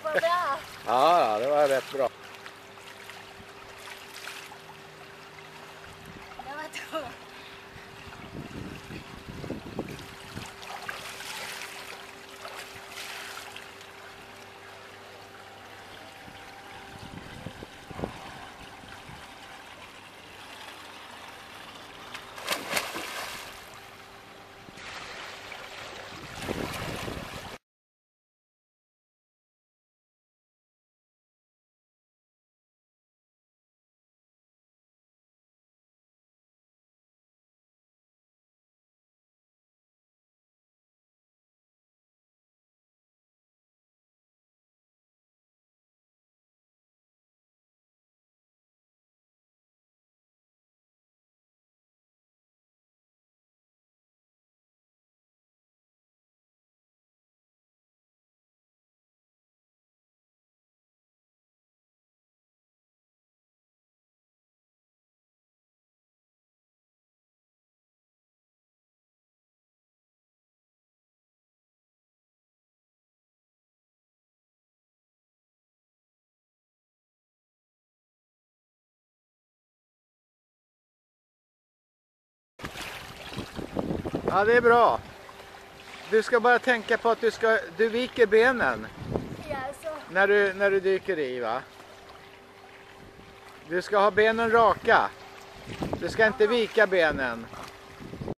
Var bra? Ja, det var rätt bra. Det var tungt. Ja, det är bra. Du ska bara tänka på att du viker benen Ja, så. när du dyker i, va? Du ska ha benen raka. Du ska inte vika benen.